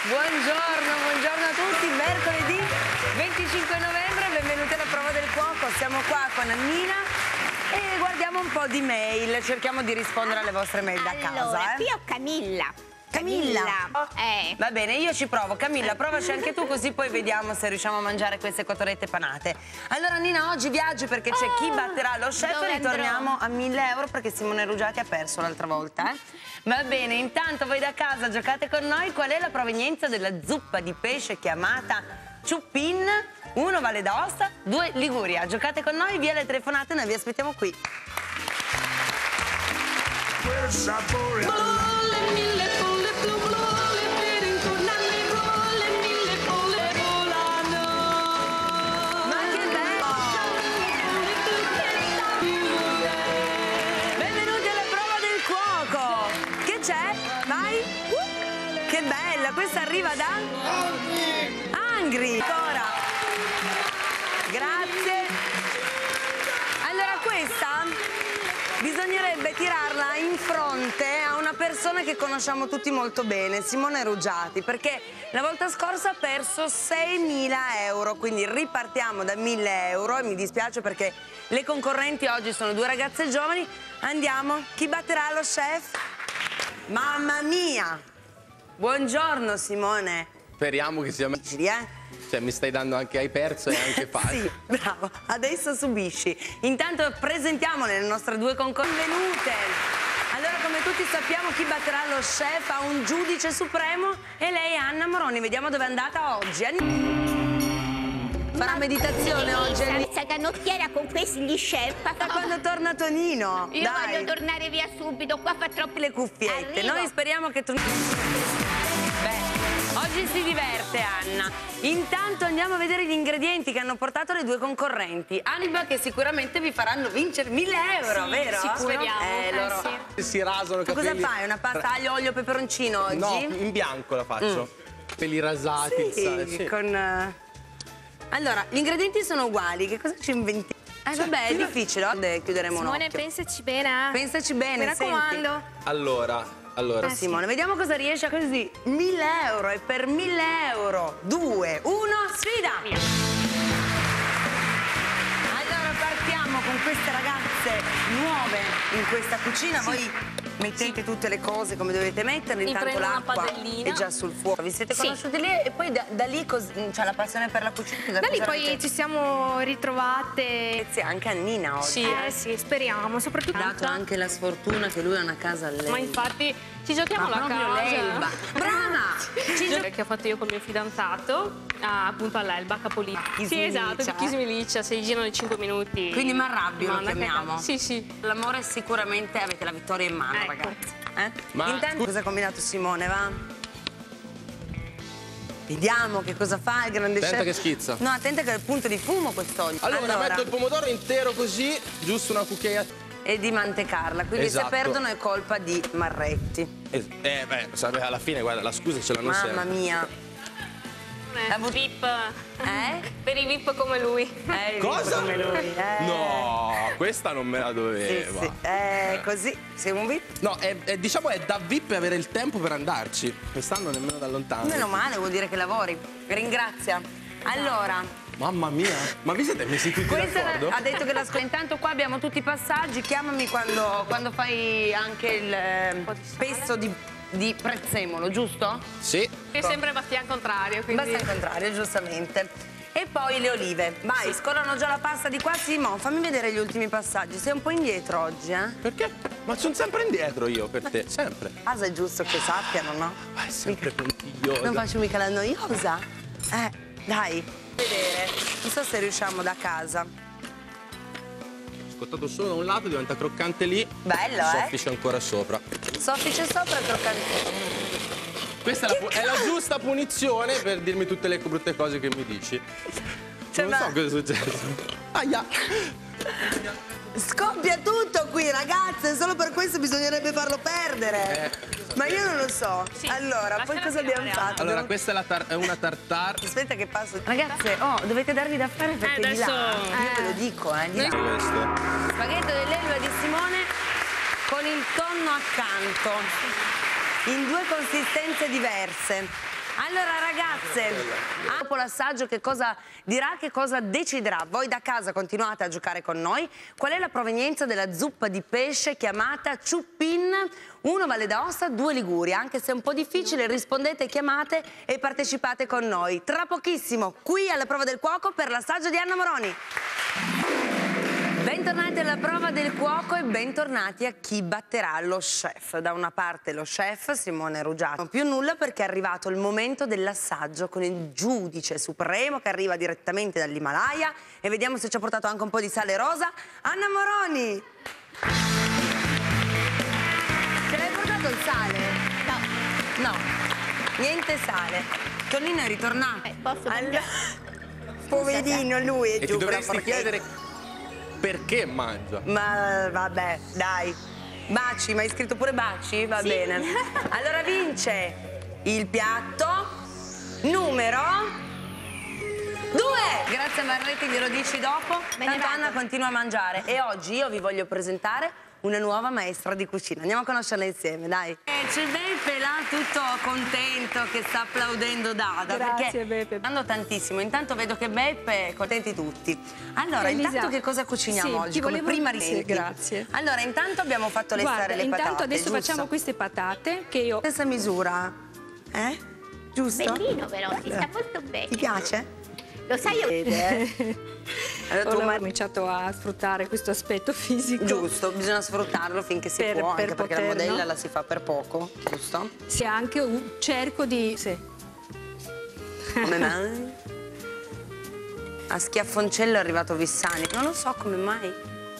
Buongiorno a tutti, mercoledì 25 novembre, benvenuti alla Prova del Cuoco, siamo qua con Nina e guardiamo un po' di mail, cerchiamo di rispondere alle vostre mail da casa. Allora, qui ho Camilla. Va bene, io ci provo. Camilla, provaci anche tu così poi vediamo se riusciamo a mangiare queste cotolette panate. Allora Nina, oggi viaggi perché c'è chi batterà lo chef e ritorniamo a 1000 euro perché Simone Ruggiati ha perso l'altra volta. Va bene, intanto voi da casa giocate con noi. Qual è la provenienza della zuppa di pesce chiamata ciuppin? 1 Valle d'Aosta, 2 Liguria. Giocate con noi, via le telefonate, noi vi aspettiamo qui. Questa arriva da? Angri. Ancora. Grazie. Allora questa bisognerebbe tirarla in fronte a una persona che conosciamo tutti molto bene, Simone Ruggiati, perché la volta scorsa ha perso 6.000 euro, quindi ripartiamo da 1.000 euro e mi dispiace perché le concorrenti oggi sono 2 ragazze giovani. Andiamo, chi batterà lo chef? Mamma mia! Buongiorno Simone. Speriamo che sia difficili, Cioè mi stai dando anche hai perso e anche facile. Sì, bravo, adesso subisci. Intanto presentiamole le nostre 2 concorrenti. Benvenute. Allora, come tutti sappiamo, chi batterà lo chef ha un giudice supremo e lei è Anna Moroni. Vediamo dove è andata oggi. Farà meditazione oggi. Questa canottiera con questi chef. Da quando torna Tonino? Io voglio tornare via subito, qua fa troppo le cuffiette. Arrivo. Noi speriamo che tu... Beh, oggi si diverte Anna. Intanto andiamo a vedere gli ingredienti che hanno portato le 2 concorrenti. Alba, che sicuramente vi faranno vincere 1.000 euro, sì, vero? Speriamo. Loro... sì. Si rasano i capelli. Cosa fai? Una pasta aglio, olio, peperoncino oggi? No, in bianco la faccio. Capelli rasati, sì, il sale, sì. Con... Allora, gli ingredienti sono uguali, che cosa ci inventi? Vabbè, è difficile, chiuderemo un occhio. Simone, pensaci bene. Pensaci bene, mi raccomando. Senti. Allora. Simone, vediamo cosa riesce a così. 1.000 euro e per 1.000 euro 2, 1, sfida! Allora partiamo con queste ragazze nuove in questa cucina. Voi mettete tutte le cose come dovete metterle, intanto l'acqua è già sul fuoco. Vi siete conosciuti lì e poi da lì c'è la passione per la cucina? Da lì poi ci siamo ritrovate. Grazie anche a Nina oggi. Sì, speriamo, soprattutto. Ha dato anche la sfortuna che lui ha una casa all'Elba. Ma infatti ci giochiamo la casa. Brava! Che ho fatto io con il mio fidanzato, appunto all'Elba, Capolino. Sì, esatto, di Chismiliccia, si girano i 5 minuti. Quindi Marrabbio lo chiamiamo. Sì. L'amore sicuramente avete la vittoria in mano, ragazzi. Ma intanto cosa ha combinato Simone, va? Vediamo che cosa fa il grande chef. Attenta che schizza. No, attenta che è il punto di fumo quest'olio. Allora metto il pomodoro intero così, giusto una cucchiaia. E di mantecarla, quindi esatto. Se perdono è colpa di Marretti. Alla fine, guarda, la scusa ce l'hanno sempre. Mamma mia. VIP. Per i VIP come lui. Cosa? Come lui. No, questa non me la doveva. Sì. Così, sei un VIP? No, diciamo è da VIP avere il tempo per andarci. Quest'anno nemmeno da lontano. Meno male, vuol dire che lavori. Ringrazia. Allora... Mamma mia, ma vi siete messi tutti d'accordo? Ha detto che intanto qua abbiamo tutti i passaggi, chiamami quando fai anche il pesto di prezzemolo, giusto? Sì. È sempre Bastian contrario, quindi... Bastian contrario, giustamente. E poi le olive. Vai, scolano già la pasta di qua. Simone, fammi vedere gli ultimi passaggi. Sei un po' indietro oggi, Perché? Ma sono sempre indietro io per te, sempre. Casa è giusto che sappiano, no? Ma è sempre puntigliosa. Non faccio mica la noiosa. Dai. Vedere, non so se riusciamo da casa. Scottato solo da un lato, diventa croccante lì. Bello, soffice ancora sopra. Soffice sopra e croccante. Questa è la giusta punizione per dirmi tutte le brutte cose che mi dici. Cioè, non so cosa è successo. Aia! Scoppia tutto qui, ragazze, solo per questo bisognerebbe farlo perdere. Ma io non lo so. Sì, allora, poi cosa abbiamo fatto? Allora, questa è una tartare. Aspetta che passo. Ragazze, dovete darvi da fare perché di adesso... là. Io ve lo dico, di là. Questo. Spaghetto dell'Elba di Simone con il tonno accanto. In 2 consistenze diverse. Allora ragazze, dopo l'assaggio che cosa dirà, che cosa deciderà? Voi da casa continuate a giocare con noi. Qual è la provenienza della zuppa di pesce chiamata ciuppin? 1 Valle d'Aosta, 2 Liguria. Anche se è un po' difficile, rispondete, chiamate e partecipate con noi. Tra pochissimo, qui alla Prova del Cuoco per l'assaggio di Anna Moroni. Bentornati alla Prova del Cuoco e bentornati a chi batterà lo chef. Da una parte lo chef Simone Ruggiati, non più nulla perché è arrivato il momento dell'assaggio con il giudice supremo che arriva direttamente dall'Himalaya e vediamo se ci ha portato anche un po' di sale rosa. Anna Moroni! Ce l'hai portato il sale? No. No, niente sale. Tonino è ritornato. Posso Poverino lui è E giù ti con la dovresti forchetta. chiedere perché mangia. Ma vabbè, dai. Baci, ma hai scritto pure baci? Va bene. Allora vince il piatto numero 2. Grazie Marletti, glielo dici dopo. Tanto Anna continua a mangiare. E oggi io vi voglio presentare una nuova maestra di cucina. Andiamo a conoscerla insieme, dai. C'è Beppe là tutto contento che sta applaudendo Dada. Grazie, perché Beppe. andando tantissimo. Intanto vedo che Beppe contenti tutti. Allora, Elisa, intanto che cosa cuciniamo oggi? Come prima sì, grazie. Allora, intanto abbiamo fatto lessare le patate. Intanto adesso giusto? facciamo queste patate che io... Stessa misura, giusto? Bellino però, si sta molto bene. Ti piace? Lo sai io? Allora, Ho cominciato a sfruttare questo aspetto fisico. Giusto, bisogna sfruttarlo finché si può, anche perché la poter, modella no? la si fa per poco, giusto? Se anche cerco di... Sì. Come mai? A schiaffoncello è arrivato Vissani, non lo so come mai.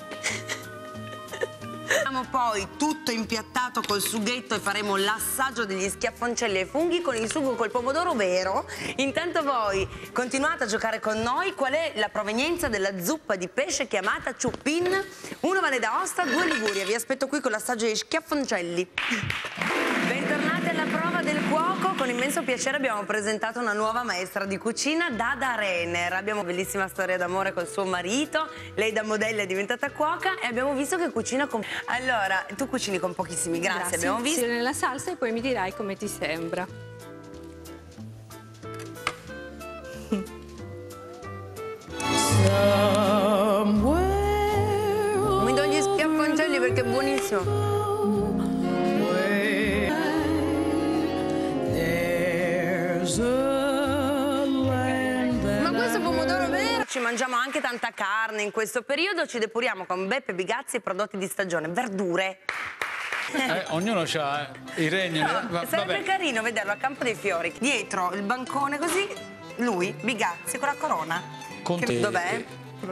Abbiamo poi tutto impiattato col sughetto e faremo l'assaggio degli schiaffoncelli ai funghi con il sugo col pomodoro vero. Intanto voi continuate a giocare con noi. Qual è la provenienza della zuppa di pesce chiamata ciuppin? 1 Valle d'Aosta, 2 Liguria. Vi aspetto qui con l'assaggio degli schiaffoncelli. Bentornati alla Prova del Cuoco. Con immenso piacere abbiamo presentato una nuova maestra di cucina, Dada Renner. Abbiamo una bellissima storia d'amore col suo marito. Lei da modella è diventata cuoca e abbiamo visto che cucina con... Allora, tu cucini con pochissimi grassi, abbiamo visto. Sì, nella salsa e poi mi dirai come ti sembra. Mi do gli schiaffoncelli perché è buonissimo. Ma questo pomodoro vero? Ci mangiamo anche tanta carne in questo periodo, ci depuriamo con Beppe Bigazzi e prodotti di stagione, verdure. Ognuno ha i regni. Sarebbe carino vederlo a Campo dei Fiori, dietro il bancone così, lui, Bigazzi, con la corona. Dov'è?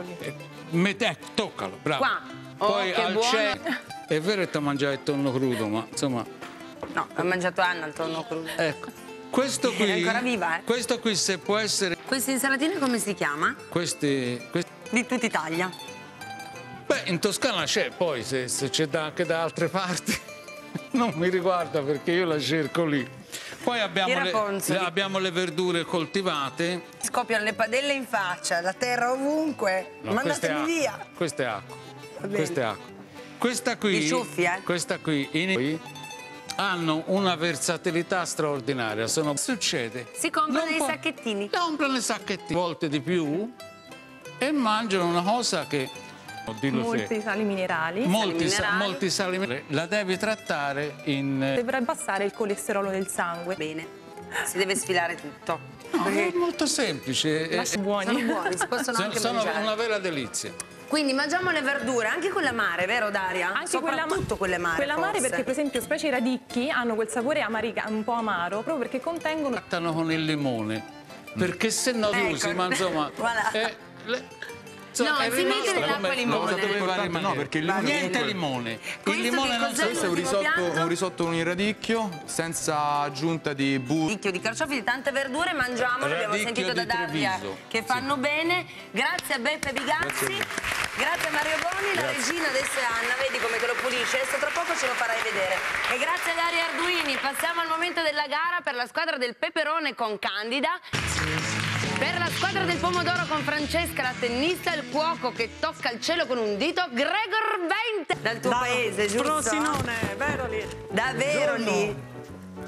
Toccalo, bravo. Qua. Poi che al buono. è vero che ti mangiato il tonno crudo, ma insomma... No, ha mangiato Anna il tonno crudo. Ecco, questo qui... È ancora viva, eh? Questo qui se può essere... Questa insalatina come si chiama? Questi... Di tutta Italia. Beh, in Toscana c'è, poi se c'è anche da altre parti non mi riguarda perché io la cerco lì. Poi abbiamo le verdure coltivate. Scoppiano le padelle in faccia, la terra ovunque. No, mandatemi via. Questa è acqua. Va bene. Questa è acqua. Questa qui, Di ciuffi, questa qui hanno una versatilità straordinaria. Succede? Si comprano dei sacchettini. Comprano i sacchettini, volte di più, e mangiano una cosa che... Molti sali minerali. Molti sali minerali. La devi trattare in... Dovrebbe abbassare il colesterolo del sangue. Bene, si deve sfilare tutto. No, è molto semplice. Sono buoni. Sono buoni, si possono anche Sono mangiare. una vera delizia. Quindi mangiamo le verdure, anche quelle amare, vero Daria? Anche soprattutto quelle amare. Quelle amare forse. perché per esempio specie i radicchi hanno quel sapore un po' amaro proprio perché contengono... Trattano con il limone, perché se no usi, ma insomma... Voilà. Insomma, No, si mette nell'acqua limone. No, perché il limone niente limone. Il limone non cos'è? Questo è un risotto con il radicchio senza aggiunta di burro. Radicchio di carciofi, di tante verdure, mangiamole, abbiamo Radicchio sentito da di Daria Treviso. che fanno bene. Grazie a Beppe Bigazzi, grazie a Mario Boni, la regina adesso è Anna, vedi come te lo pulisce, adesso tra poco ce lo farai vedere. E grazie a Daria Arduini, passiamo al momento della gara per la squadra del peperone con Candida. Per la squadra del pomodoro con Francesca, la tennista, il cuoco che tocca il cielo con un dito, Gregor Vente. Dal tuo paese, giusto? Frosinone, vero lì. Davvero lì?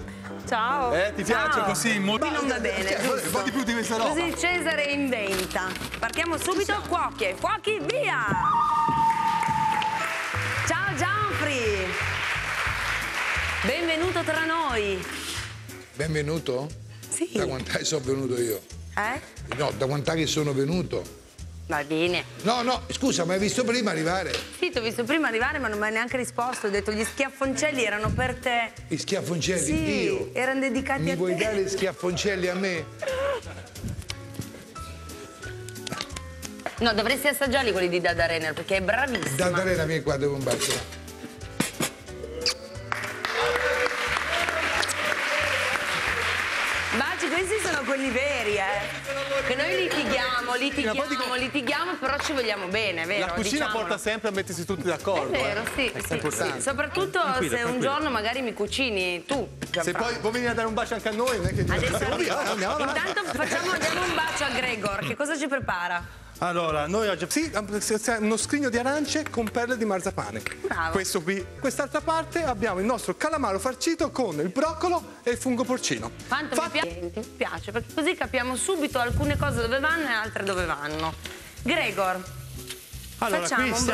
Ciao. Ti piace così? Qui non va bene, giusto? Un po' di più di questa roba. Così Cesare inventa. Partiamo subito, cuochi. Cuochi, via! Ciao Gianfri! Benvenuto tra noi. Benvenuto? Sì. Da quant'è sono venuto io? No, da quant'è che sono venuto? Va bene. No, scusa, mi hai visto prima arrivare? Sì, ti ho visto prima arrivare, ma non mi hai neanche risposto. Ho detto gli schiaffoncelli erano per te. Gli schiaffoncelli? Sì, Io? erano dedicati a te. Mi vuoi dare schiaffoncelli a me? No, dovresti assaggiarli quelli di Dada Renner, perché è bravissima. Dada Renner, vieni qua, devo un bacio. Baci, questi sono quelli veri, Che noi litighiamo, però ci vogliamo bene, vero? La cucina porta sempre a mettersi tutti d'accordo. È vero, sì. Soprattutto se un giorno magari mi cucini tu. Se poi vuoi venire a dare un bacio anche a noi, non è che Adesso andiamo avanti. intanto diamo un bacio a Gregor. Che cosa ci prepara? Allora, noi oggi uno scrigno di arance con perle di marzapane. Bravo. Questo qui. Quest'altra parte abbiamo il nostro calamaro farcito con il broccolo e il fungo porcino. Quanto mi piace, perché così capiamo subito alcune cose dove vanno e altre dove vanno. Gregor, allora, facciamo qui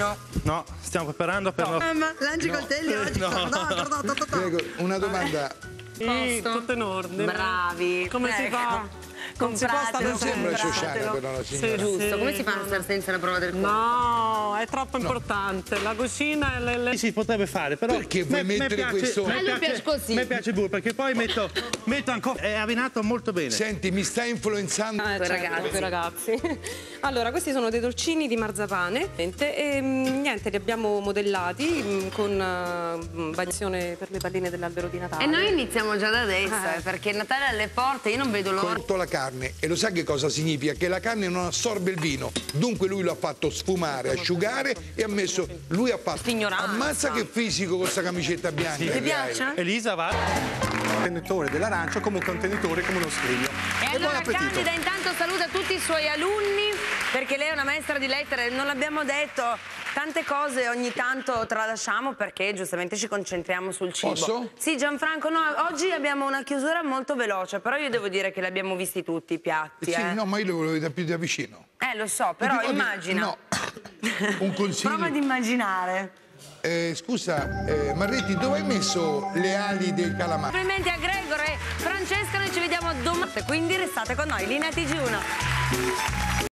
stiamo preparando per... ma lanci i coltelli oggi. Gregor, una domanda. Sì, tutto in ordine. Bravi. Come si fa? Non sembra Ciociana però la signora. Giusto, come si fa a stare senza la prova del cuoco? No, è troppo importante. La cucina si potrebbe fare, però perché vuoi mettere questo? A lui piace così. Mi piace pure perché poi metto ancora, è abbinato molto bene. Senti, mi sta influenzando Quei ragazzi. Allora, questi sono dei dolcini di marzapane e niente, li abbiamo modellati con bagnazione per le palline dell'albero di Natale. E noi iniziamo già da adesso, perché Natale è alle porte, io non vedo l'ora. Corto la carne e lo sai che cosa significa? Che la carne non assorbe il vino, dunque lui lo ha fatto sfumare, asciugare e ha messo, lui ha fatto, ammazza che fisico con questa camicetta bianca. Ti piace? Elisa va. Contenitore dell'arancia come un contenitore, come uno scrigno. E allora Candida intanto saluta tutti i suoi alunni, perché lei è una maestra di lettere, non l'abbiamo detto, tante cose ogni tanto tralasciamo perché giustamente ci concentriamo sul cibo. Posso? Sì, Gianfranco, no, oggi abbiamo una chiusura molto veloce, però io devo dire che li abbiamo visti tutti i piatti. Sì, no, ma io lo volevo vedere più da vicino. Lo so, però immagina. No, un consiglio. Prova ad immaginare. Scusa, Marretti, dove hai messo le ali dei calamari? Complimenti a Gregor e Francesca, noi ci vediamo domani, quindi restate con noi, linea TG1.